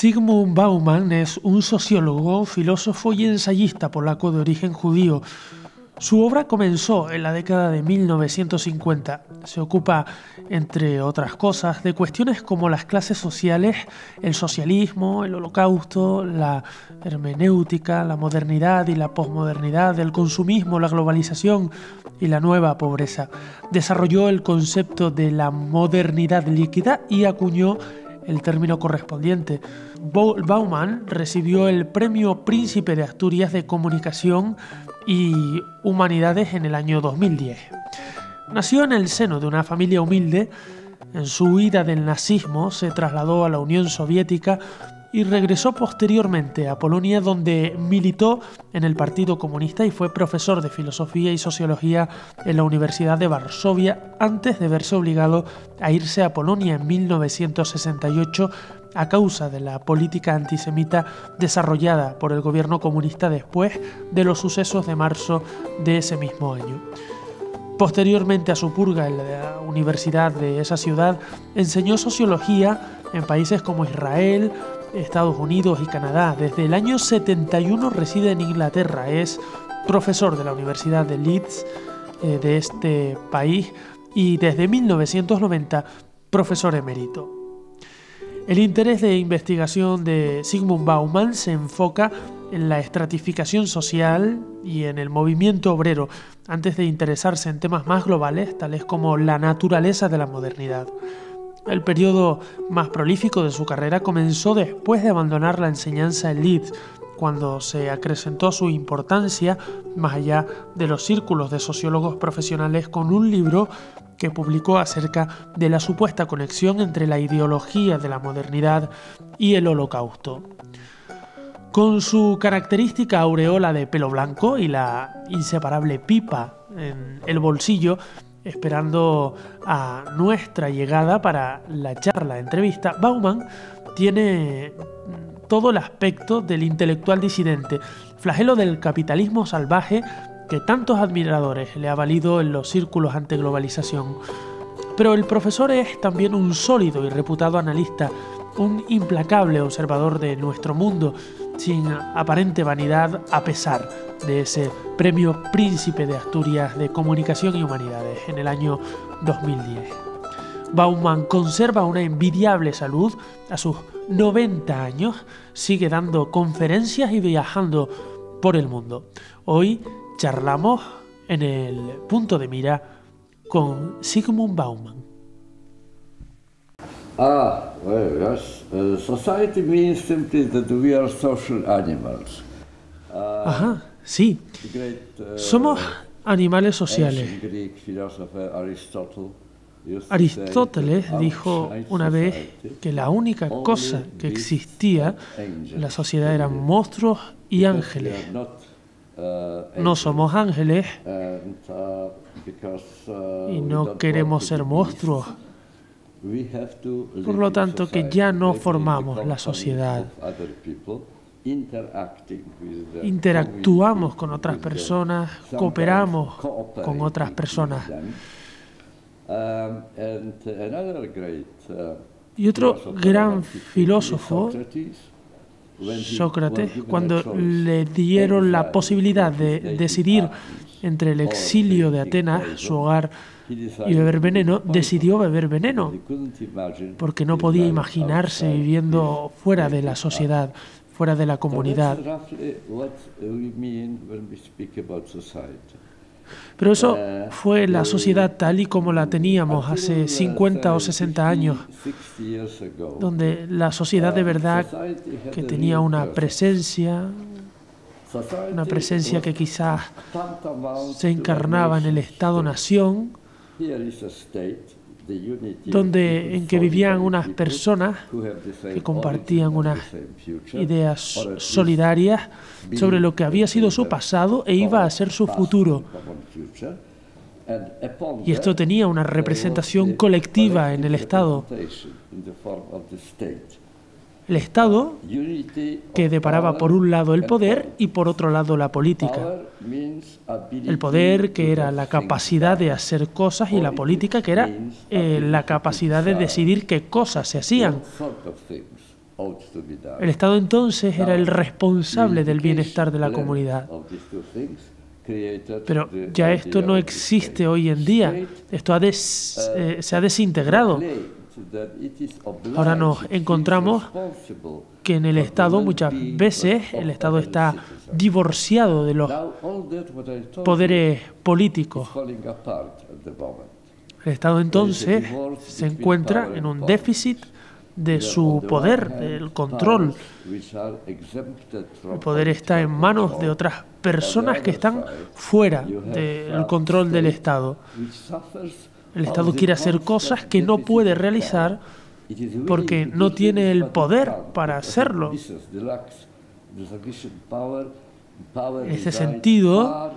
Zygmunt Bauman es un sociólogo, filósofo y ensayista polaco de origen judío. Su obra comenzó en la década de 1950. Se ocupa, entre otras cosas, de cuestiones como las clases sociales, el socialismo, el holocausto, la hermenéutica, la modernidad y la posmodernidad, el consumismo, la globalización y la nueva pobreza. Desarrolló el concepto de la modernidad líquida y acuñó el término correspondiente. Bauman recibió el Premio Príncipe de Asturias de Comunicación y Humanidades en el año 2010. Nació en el seno de una familia humilde. En su huida del nazismo se trasladó a la Unión Soviética y regresó posteriormente a Polonia, donde militó en el Partido Comunista y fue profesor de Filosofía y Sociología en la Universidad de Varsovia, antes de verse obligado a irse a Polonia en 1968 a causa de la política antisemita desarrollada por el gobierno comunista después de los sucesos de marzo de ese mismo año. Posteriormente a su purga en la universidad de esa ciudad, enseñó sociología en países como Israel, Estados Unidos y Canadá. Desde el año 71 reside en Inglaterra. Es profesor de la Universidad de Leeds de este país y desde 1990 profesor emérito. El interés de investigación de Zygmunt Bauman se enfoca en la estratificación social y en el movimiento obrero, antes de interesarse en temas más globales, tales como la naturaleza de la modernidad. El periodo más prolífico de su carrera comenzó después de abandonar la enseñanza en Leeds, cuando se acrecentó su importancia más allá de los círculos de sociólogos profesionales con un libro que publicó acerca de la supuesta conexión entre la ideología de la modernidad y el holocausto. Con su característica aureola de pelo blanco y la inseparable pipa en el bolsillo, esperando a nuestra llegada para la entrevista, Bauman tiene todo el aspecto del intelectual disidente, flagelo del capitalismo salvaje que tantos admiradores le ha valido en los círculos antiglobalización. Pero el profesor es también un sólido y reputado analista, un implacable observador de nuestro mundo, sin aparente vanidad a pesar de ese Premio Príncipe de Asturias de Comunicación y Humanidades en el año 2010. Bauman conserva una envidiable salud. A sus 90 años sigue dando conferencias y viajando por el mundo. Hoy charlamos en el punto de mira con Zygmunt Bauman. Well, yes. Society means simply that we are social animals. Ajá, sí. Somos animales sociales. Aristóteles dijo una vez que la única cosa que existía en la sociedad eran monstruos y ángeles. No somos ángeles y no queremos ser monstruos. Por lo tanto, que ya no formamos la sociedad. Interactuamos con otras personas, cooperamos con otras personas. Y otro gran filósofo, Sócrates, cuando le dieron la posibilidad de decidir entre el exilio de Atenas, su hogar, y beber veneno, decidió beber veneno, porque no podía imaginarse viviendo fuera de la sociedad, fuera de la comunidad. Pero eso fue la sociedad tal y como la teníamos hace 50 o 60 años, donde la sociedad de verdad que tenía una presencia que quizás se encarnaba en el Estado-nación, en que vivían unas personas que compartían unas ideas solidarias sobre lo que había sido su pasado e iba a ser su futuro. Y esto tenía una representación colectiva en el Estado. El Estado que deparaba por un lado el poder y por otro lado la política. El poder que era la capacidad de hacer cosas y la política que era la capacidad de decidir qué cosas se hacían. El Estado entonces era el responsable del bienestar de la comunidad. Pero ya esto no existe hoy en día. Esto se ha desintegrado. Ahora nos encontramos que en el Estado muchas veces el Estado está divorciado de los poderes políticos. El Estado entonces se encuentra en un déficit de su poder, del control. El poder está en manos de otras personas que están fuera del control del Estado. El Estado quiere hacer cosas que no puede realizar porque no tiene el poder para hacerlo. En este sentido,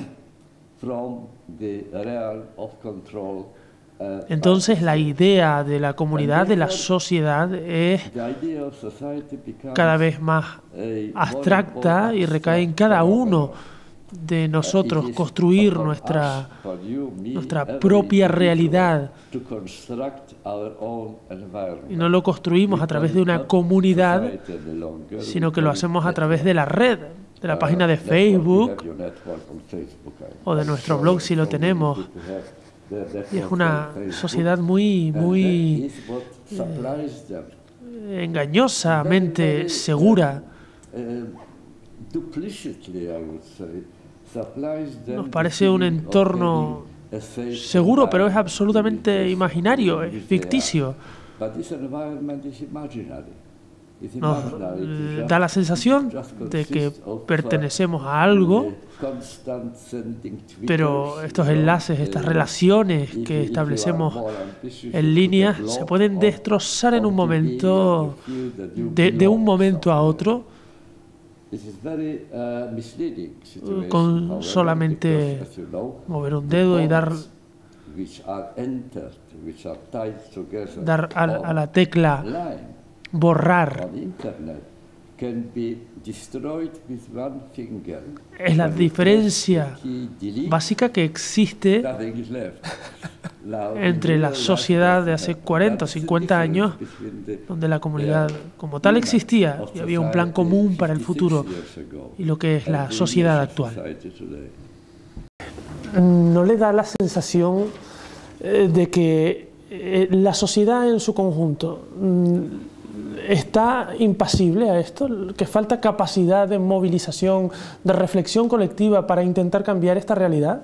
entonces la idea de la comunidad, de la sociedad, es cada vez más abstracta y recae en cada uno de nosotros construir nuestra propia realidad. Y no lo construimos a través de una comunidad, sino que lo hacemos a través de la red, de la página de Facebook o de nuestro blog si lo tenemos. Y es una sociedad muy engañosamente segura. Nos parece un entorno seguro, pero es absolutamente imaginario, es ficticio. Nos da la sensación de que pertenecemos a algo, pero estos enlaces, estas relaciones que establecemos en línea se pueden destrozar en un momento, de un momento a otro, con solamente mover un dedo y dar a la tecla borrar. Es la diferencia básica que existe entre la sociedad de hace 40 o 50 años, donde la comunidad como tal existía y había un plan común para el futuro, y lo que es la sociedad actual. ¿No le da la sensación de que la sociedad en su conjunto está impasible a esto, que falta capacidad de movilización, de reflexión colectiva para intentar cambiar esta realidad?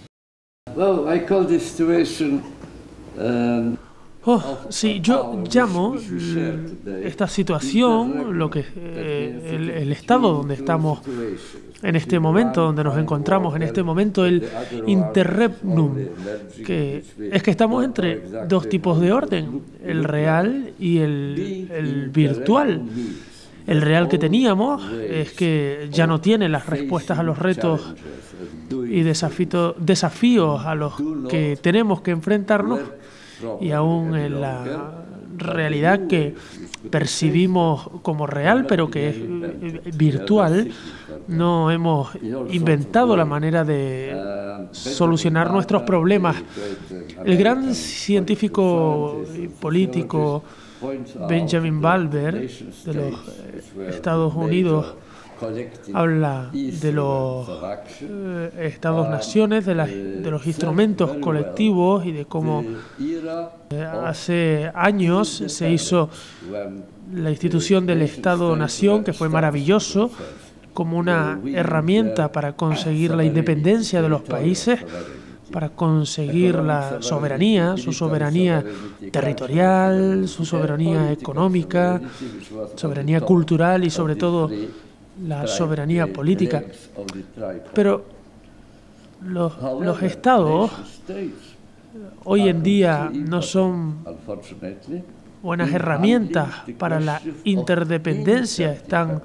Sí, yo llamo esta situación, lo que el estado donde estamos en este momento, donde nos encontramos en este momento, el interregnum, que es que estamos entre dos tipos de orden, el real y el virtual. El real que teníamos es que ya no tiene las respuestas a los retos y desafíos a los que tenemos que enfrentarnos, y aún en la realidad que percibimos como real, pero que es virtual, no hemos inventado la manera de solucionar nuestros problemas. El gran científico y político Benjamin Balber de los Estados Unidos habla de los Estados-naciones, de los instrumentos colectivos, y de cómo hace años se hizo la institución del Estado-nación, que fue maravilloso, como una herramienta para conseguir la independencia de los países, para conseguir la soberanía, su soberanía territorial, su soberanía económica, soberanía cultural y sobre todo la soberanía política. Pero los estados hoy en día no son buenas herramientas para la interdependencia, están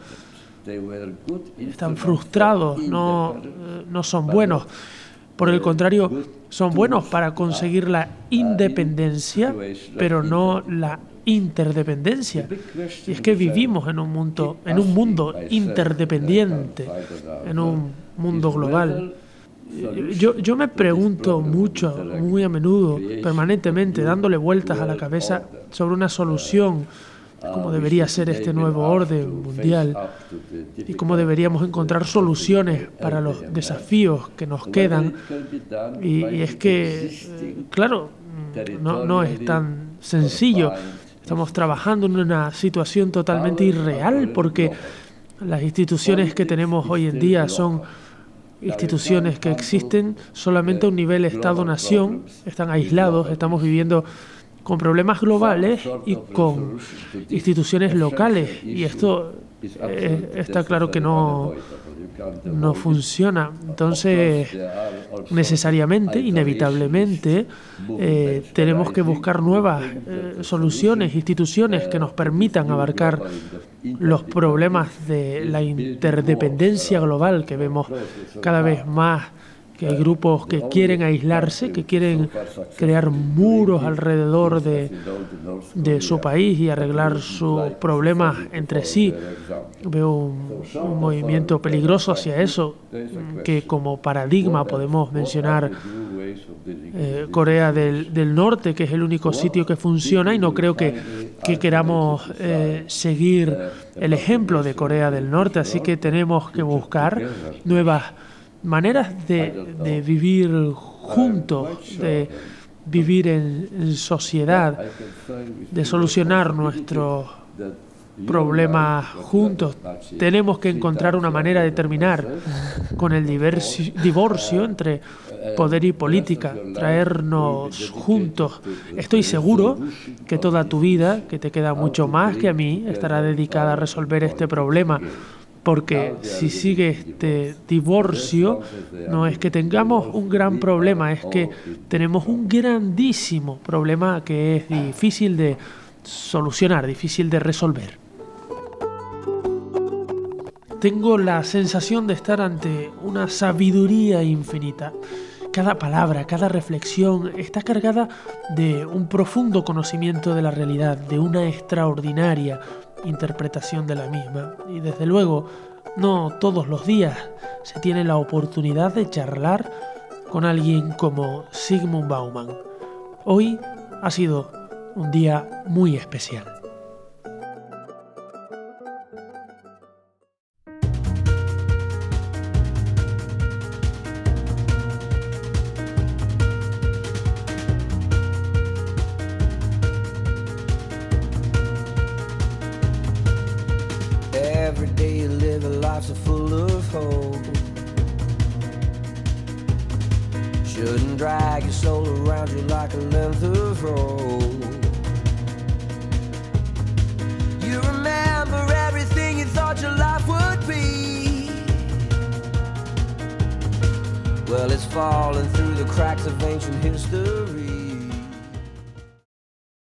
frustrados, no son buenos. Por el contrario, son buenos para conseguir la independencia, pero no la interdependencia. Y es que vivimos en un mundo interdependiente, en un mundo global. Yo me pregunto mucho, muy a menudo, permanentemente, dándole vueltas a la cabeza sobre una solución cómo debería ser este nuevo orden mundial y cómo deberíamos encontrar soluciones para los desafíos que nos quedan. Y es que, claro, no es tan sencillo. Estamos trabajando en una situación totalmente irreal porque las instituciones que tenemos hoy en día son instituciones que existen solamente a un nivel Estado-nación, están aislados, estamos viviendo con problemas globales y con instituciones locales, y esto está claro que no funciona. Entonces, necesariamente, inevitablemente, tenemos que buscar nuevas soluciones, instituciones que nos permitan abarcar los problemas de la interdependencia global que vemos cada vez más, que hay grupos que quieren aislarse, que quieren crear muros alrededor de su país y arreglar sus problemas entre sí. Veo un movimiento peligroso hacia eso, que como paradigma podemos mencionar Corea del Norte, que es el único sitio que funciona, y no creo que queramos seguir el ejemplo de Corea del Norte, así que tenemos que buscar nuevas maneras de vivir juntos, de vivir en sociedad, de solucionar nuestros problemas juntos. Tenemos que encontrar una manera de terminar con el divorcio entre poder y política, traernos juntos. Estoy seguro que toda tu vida, que te queda mucho más que a mí, estará dedicada a resolver este problema. Porque si sigue este divorcio, no es que tengamos un gran problema, es que tenemos un grandísimo problema que es difícil de solucionar, difícil de resolver. Tengo la sensación de estar ante una sabiduría infinita. Cada palabra, cada reflexión está cargada de un profundo conocimiento de la realidad, de una extraordinaria interpretación de la misma. Y desde luego, no todos los días se tiene la oportunidad de charlar con alguien como Zygmunt Bauman. Hoy ha sido un día muy especial. Every day you live a life so full of hope. Shouldn't drag your soul around you like a length of rope. You remember everything you thought your life would be. Well, it's falling through the cracks of ancient history.